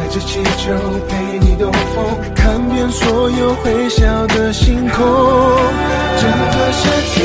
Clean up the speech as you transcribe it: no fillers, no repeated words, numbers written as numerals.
着气球陪你兜风，看遍所有会笑的星空。整个世界